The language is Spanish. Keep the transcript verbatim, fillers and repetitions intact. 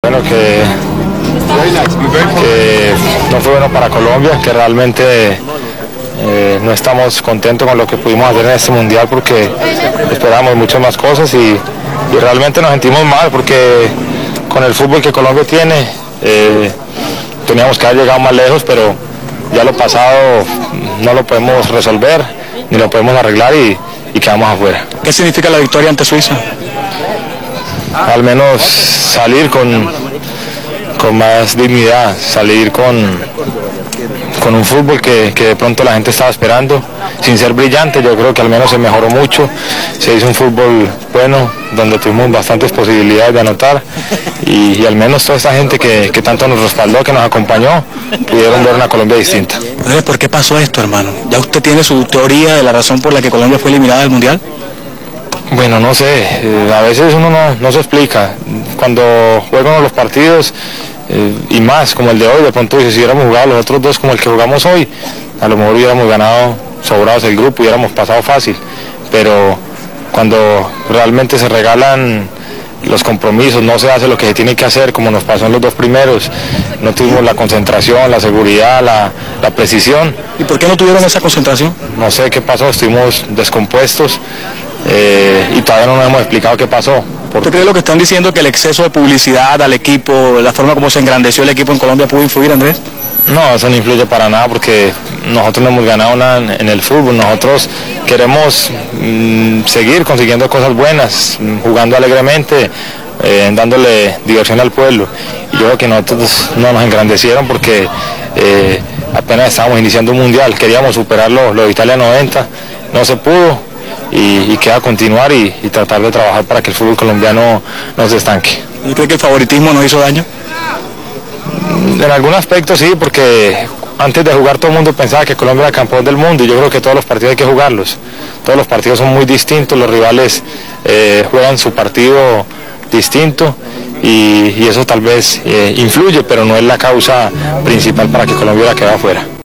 Bueno, que, que no fue bueno para Colombia, que realmente eh, no estamos contentos con lo que pudimos hacer en este mundial porque esperábamos muchas más cosas y, y realmente nos sentimos mal porque con el fútbol que Colombia tiene eh, teníamos que haber llegado más lejos, pero ya lo pasado no lo podemos resolver ni lo podemos arreglar y, y quedamos afuera. ¿Qué significa la victoria ante Suiza? Al menos salir con, con más dignidad, salir con, con un fútbol que, que de pronto la gente estaba esperando, sin ser brillante. Yo creo que al menos se mejoró mucho, se hizo un fútbol bueno, donde tuvimos bastantes posibilidades de anotar y, y al menos toda esta gente que, que tanto nos respaldó, que nos acompañó, pudieron ver una Colombia distinta. ¿Por qué pasó esto, hermano? ¿Ya usted tiene su teoría de la razón por la que Colombia fue eliminada del Mundial? Bueno, no sé, eh, a veces uno no, no se explica. Cuando juegan los partidos, eh, y más como el de hoy, de pronto si hubiéramos jugado los otros dos como el que jugamos hoy, a lo mejor hubiéramos ganado sobrados el grupo, hubiéramos pasado fácil. Pero cuando realmente se regalan los compromisos, no se hace lo que se tiene que hacer, como nos pasó en los dos primeros, no tuvimos la concentración, la seguridad, la, la precisión. ¿Y por qué no tuvieron esa concentración? No sé qué pasó, estuvimos descompuestos. Eh, y todavía no nos hemos explicado qué pasó. ¿Usted cree lo que están diciendo, que el exceso de publicidad al equipo, la forma como se engrandeció el equipo en Colombia pudo influir, Andrés? No, eso no influye para nada porque nosotros no hemos ganado nada en, en el fútbol. Nosotros queremos mmm, seguir consiguiendo cosas buenas, jugando alegremente, eh, dándole diversión al pueblo. Y yo creo que nosotros no nos engrandecieron porque eh, apenas estábamos iniciando un mundial, queríamos superar lo, lo de Italia noventa, no se pudo. Y, y queda continuar y, y tratar de trabajar para que el fútbol colombiano no se estanque. ¿Y cree que el favoritismo nos hizo daño? En algún aspecto sí, porque antes de jugar todo el mundo pensaba que Colombia era campeón del mundo y yo creo que todos los partidos hay que jugarlos. Todos los partidos son muy distintos, los rivales eh, juegan su partido distinto y, y eso tal vez eh, influye, pero no es la causa principal para que Colombia hubiera quedado afuera.